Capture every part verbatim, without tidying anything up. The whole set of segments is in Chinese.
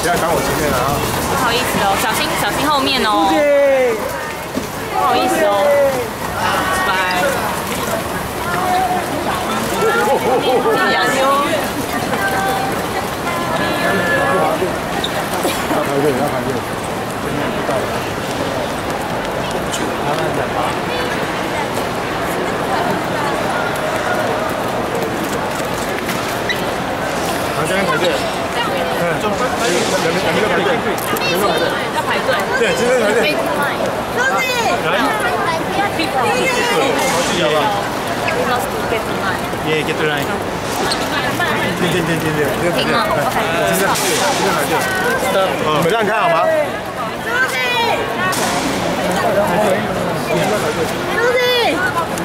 不要赶我前面了啊！ 不好意思哦，小心小心后面哦。不好意思哦，拜。加油！ 要排队，要排队。前面不到。慢慢再爬。好，这边排队。嗯，两边两边都排队，两边都排队。 要排队。 对，这边排队。 兄弟，来。 Yeah, get the line. 对对对对对，这边排队。这边排队，这边排队。你们这样看好吗？ 兄弟，兄弟。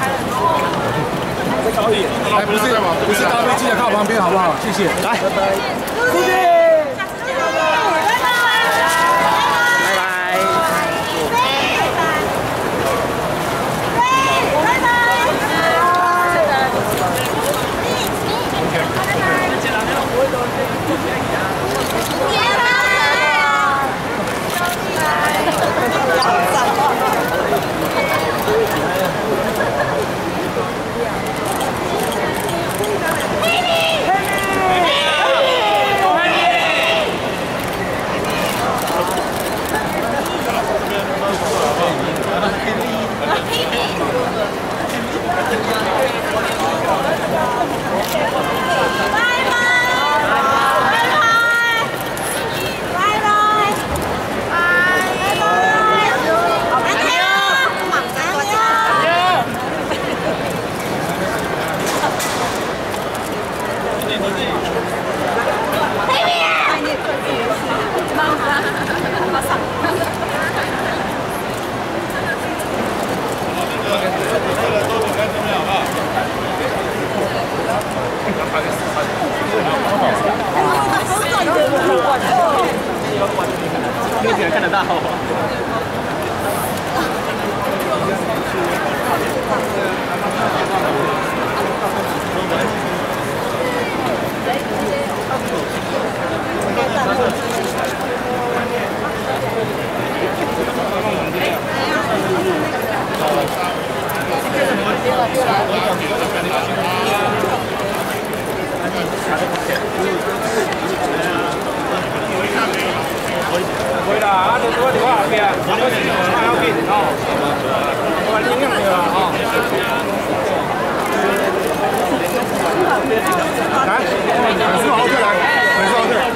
来，不是不是搭飞机的，靠旁边好不好？谢谢。来，兄弟。 面前看得到。会啦，啊，都多伫我后壁，我要紧哦，我领养的啦哦。来，粉丝后退来，粉丝后退。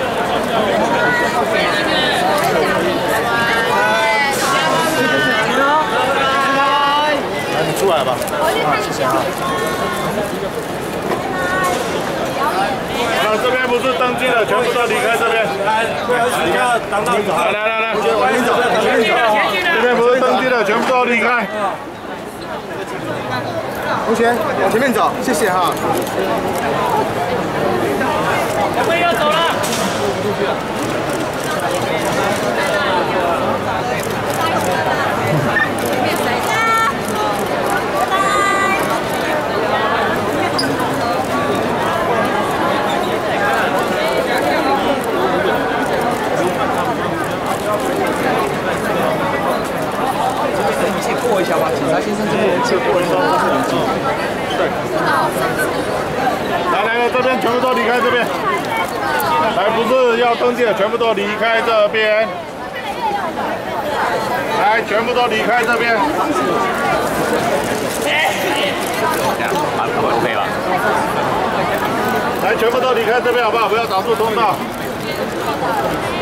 来，你出来吧。我去看你先。好，这边不是登记的，全部都离开这边。来，不要离开，当道走。来来来来，往里走，往里走。这边不是登记的，全部都离开。同学，往前面走，谢谢哈。我们要走了。过一下吧，警察先生这边借过一下。对。来来来，这边全部都离开这边。来，不是要登记的，全部都离开这边。来，全部都离开这边。这样，好，可以吧？来，全部都离开这边，好不好？不要挡住通道。